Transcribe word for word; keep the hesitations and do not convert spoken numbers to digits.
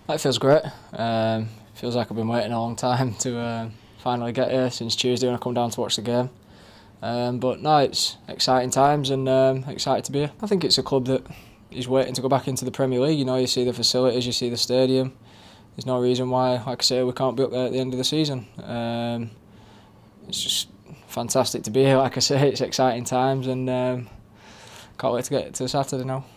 That feels great. Um, feels like I've been waiting a long time to uh, finally get here since Tuesday when I come down to watch the game. Um, but no, it's exciting times and um, excited to be here. I think it's a club that is waiting to go back into the Premier League. You know, you see the facilities, you see the stadium. There's no reason why, like I say, we can't be up there at the end of the season. Um, it's just fantastic to be here. Like I say, it's exciting times and um, can't wait to get to Saturday now.